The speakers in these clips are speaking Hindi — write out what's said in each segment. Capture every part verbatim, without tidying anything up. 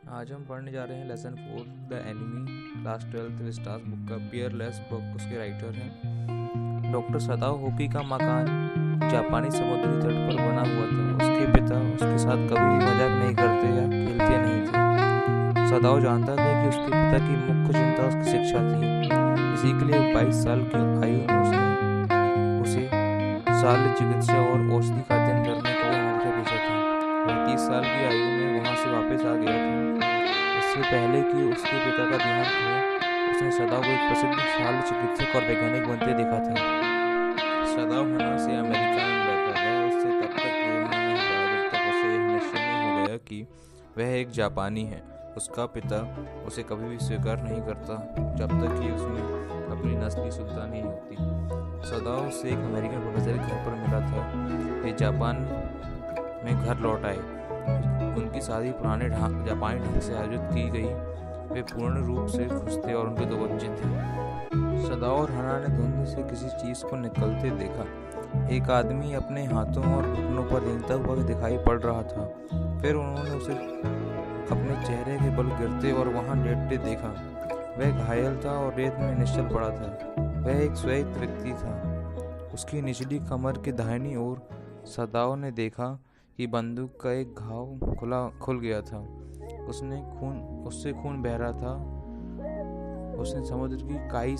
आज हम पढ़ने जा रहे हैं lesson four the enemy, class twelfth stars book का पियरलेस बुक। उसके राइटर हैं डॉक्टर सदाओ होकी का मकान जापानी समुद्री तट पर बना हुआ था। उसके पिता उसके साथ कभी भी मजाक नहीं करते या खेलते नहीं थे। सदाओ जानता था कि उसके पिता की मुख्य चिंता उसकी शिक्षा थी। इसी के लिए बाईस साल की आयु में उसने उसे शल्य चिकित्सा और औषधि का अध्ययन करने के लिए अमेरिका भेजा था। वह तीस साल की आयु में वहाँ से वापस आ गया था। इससे पहले कि उसके पिता का देहांत हो, उसने सदाओ को एक प्रसिद्ध शल्य चिकित्सक और वैज्ञानिक बनते देखा था। सदाओ हना से अमेरिका में रहता गया। उससे तब तक प्रेम नहीं हुआ जब तक उसे यह निश्चय नहीं हो गया कि वह एक जापानी है। उसका पिता उसे कभी भी स्वीकार नहीं करता जब तक कि उसमें अपनी नस्ली शुद्धता नहीं होती। सदाओ से एक अमेरिकन प्रोफेसर के घर पर मिला था। वे जापान में घर लौट आए। उनकी शादी पुराने ढंग जापानी ढंग से आयोजित की गई। वे पूर्ण रूप से खुश थे और उनके दो बच्चे थे। सदाओ और हना ने धुंध से किसी चीज को निकलते देखा। एक आदमी अपने हाथों और घुटनों पर रेंगता हुआ दिखाई पड़ रहा था। फिर उन्होंने उसे अपने चेहरे के बल गिरते और वहां लेटते देखा। वह घायल था और रेत में निश्चल पड़ा था। वह एक श्वेत व्यक्ति था। उसकी निचली कमर की दाहिनी ओर सदाओ ने देखा कि बंदूक का एक घाव खुला खुल गया था। उसने खून उससे खून बह रहा था। उसने समुद्र की काई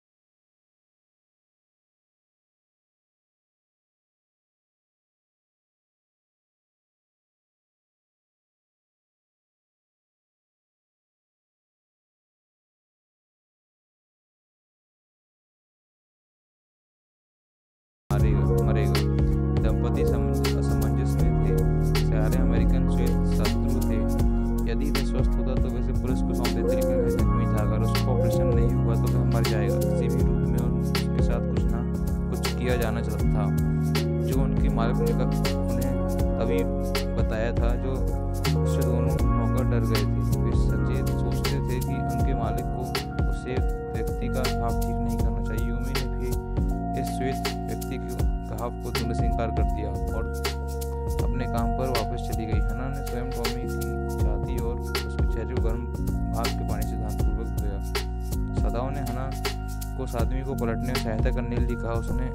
मारेगा मरेगा। दंपति असमंजस में थे। सारे अमेरिकन शत्रु थे। यदि वह स्वस्थ होता तो वैसे पुलिस को सौंप देते, लेकिन वह जख्मी था। अगर उसका ऑपरेशन नहीं हुआ तो वह मर जाएगा। किसी भी रूप में उसके साथ कुछ ना कुछ किया जाना था। जो उनके मालिक ने उन्हें तभी बताया था, जो उससे दोनों नौकर डर गए थे। वे सचेत सोचते थे कि उनके मालिक को उसे व्यक्ति का घाव ठीक नहीं करना चाहिए। उम्मीद ने भी इस श्वेत व्यक्ति के घाव को धुंध से इंकार कर दिया और अपने काम पर वापस चली गई। हना ने स्वयं टॉमी की छाती और उसके चेहरे को गर्म भाप के पानी से ध्यानपूर्वक धोया। सदाओ ने हना को उस आदमी को पलटने में सहायता करने के लिए कहा। उसने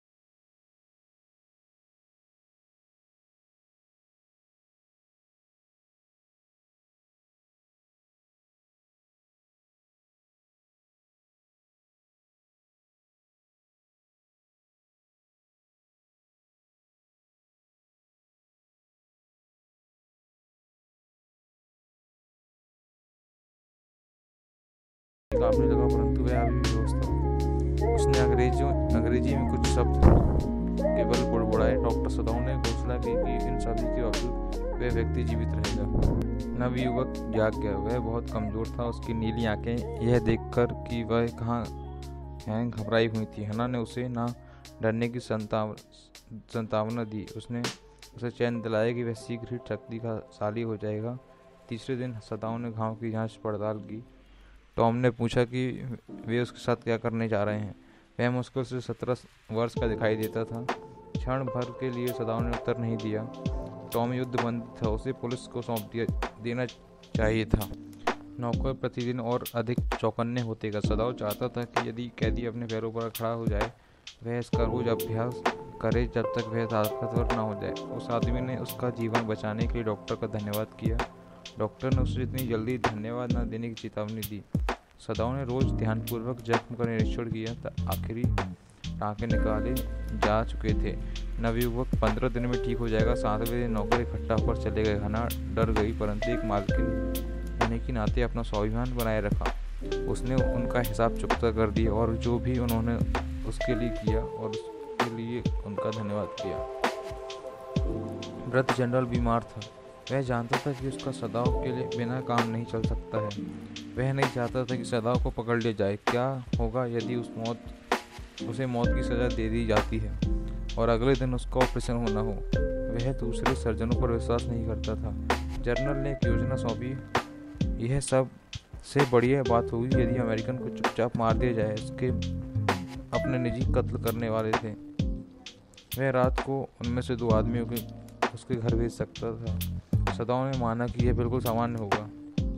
काफी लगा, परंतु वह अभी भी बेहोश था। उसने अंग्रेजों अंग्रेजी में कुछ शब्द केवल बुड़बुड़ाए। डॉक्टर सदाओ ने घोषणा की कि इन सभी के बावजूद वह व्यक्ति जीवित रहेगा। नवयुवक जाग गया। वह बहुत कमजोर था। उसकी नीली आंखें यह देखकर कि वह कहाँ हैं घबराई हुई थी। हना ने उसे ना डरने की संतावना दी। उसने उसे चैन दिलाया कि वह शीघ्र ही शक्तिशाली हो जाएगा। तीसरे दिन सदाओ ने घाव की जांच पड़ताल की। टॉम ने पूछा कि वे उसके साथ क्या करने जा रहे हैं। वह मुश्किल से सत्रह वर्ष का दिखाई देता था। क्षण भर के लिए सदाओ ने उत्तर नहीं दिया। टॉम युद्धबंदी था। उसे पुलिस को सौंप दिया देना चाहिए था। नौकर प्रतिदिन और अधिक चौकन्ने होते गए। सदाओ चाहता था कि यदि कैदी अपने पैरों पर खड़ा हो जाए, वह इसका रोज अभ्यास करे जब तक वह ताकतवर न हो जाए। उस आदमी ने उसका जीवन बचाने के लिए डॉक्टर का धन्यवाद किया। डॉक्टर ने उसे इतनी जल्दी धन्यवाद न देने की चेतावनी दी। सदाओ ने रोज ध्यानपूर्वक जख्म का निरीक्षण किया। आखिरी टाँके निकाले जा चुके थे। नवयुवक पंद्रह दिन में ठीक हो जाएगा। सातवें दिन नौकर इकट्ठा होकर चले गए। हना डर गई, परंतु एक मालकिन होने के नाते अपना स्वाभिमान बनाए रखा। उसने उनका हिसाब चुकता कर दिया और जो भी उन्होंने उसके लिए किया और उसके लिए उनका धन्यवाद किया। वृद्ध जनरल बीमार था। वह जानता था कि उसका सदाओ के लिए बिना काम नहीं चल सकता है। वह नहीं चाहता था कि सदाओ को पकड़ लिया जाए। क्या होगा यदि उस मौत उसे मौत की सज़ा दे दी जाती है और अगले दिन उसका ऑपरेशन होना हो। वह दूसरे सर्जनों पर विश्वास नहीं करता था। जनरल ने एक योजना सौंपी। यह सब से बढ़िया बात होगी यदि अमेरिकन को चुपचाप मार दिया जाए। उसके अपने निजी कत्ल करने वाले थे। वह रात को उनमें से दो आदमियों के उसके घर भेज सकता था। सदाओ ने माना कि यह बिल्कुल सामान्य होगा।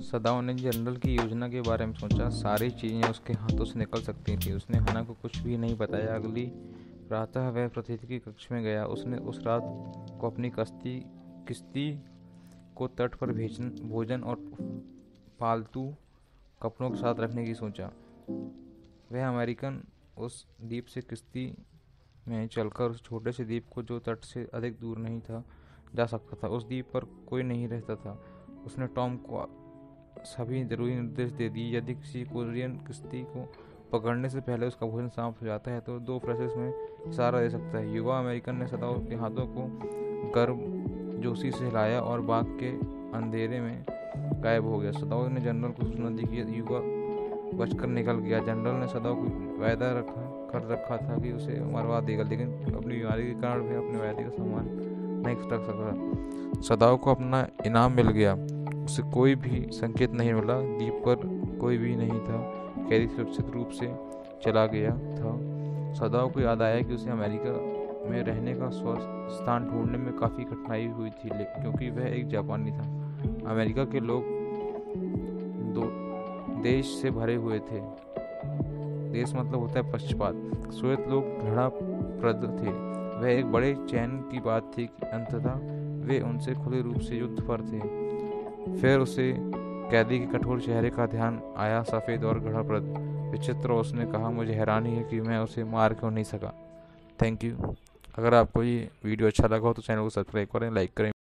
सदाओ ने जनरल की योजना के बारे में सोचा। सारी चीज़ें उसके हाथों से निकल सकती थी। उसने हना को कुछ भी नहीं बताया। अगली प्रातः वह प्रतिनिधि कक्ष में गया। उसने उस रात को अपनी कश्ती किश्ती को तट पर भेजन भोजन और पालतू कपड़ों के साथ रखने की सोचा। वह अमेरिकन उस द्वीप से किश्ती में चलकर उस छोटे से द्वीप को, जो तट से अधिक दूर नहीं था, जा सकता था। उस द्वीप पर कोई नहीं रहता था। उसने टॉम को सभी जरूरी निर्देश दे दिए। यदि किसी कोरियन किश्ती को पकड़ने से पहले उसका भोजन समाप्त हो जाता है तो दो प्रोसेस में इशारा दे सकता है। युवा अमेरिकन ने सदाओ के हाथों को गर्म जोशी से हिलाया और बाग के अंधेरे में गायब हो गया। सदाओ ने जनरल को सूचना दी कि युवा बचकर निकल गया। जनरल ने सदाओ को वायदा रखा कर रखा था कि उसे मरवा देगा, लेकिन अपनी बीमारी के कारण वह अपने वायदे का सम्मान नहीं रख सका। सदाओ को अपना इनाम मिल गया। उसे कोई भी संकेत नहीं मिला। द्वीप पर कोई भी नहीं था। कैदी सुरक्षित रूप से चला गया था। सदाओ को याद आया कि उसे अमेरिका में रहने का स्वस्थ स्थान ढूंढने में काफ़ी कठिनाई हुई थी, क्योंकि वह एक जापानी था। अमेरिका के लोग दो देश से भरे हुए थे। देश मतलब होता है पक्षपात। श्वेत लोग घृणाप्रद थे। वह एक बड़े चैन की बात थी कि अंततः वे उनसे खुले रूप से युद्ध पर थे। फिर उसे कैदी के कठोर चेहरे का ध्यान आया, सफ़ेद और घृणाप्रद, विचित्र। उसने कहा, मुझे हैरानी है कि मैं उसे मार क्यों नहीं सका। Thank you. अगर आपको ये वीडियो अच्छा लगा हो तो चैनल को सब्सक्राइब करें, लाइक करें।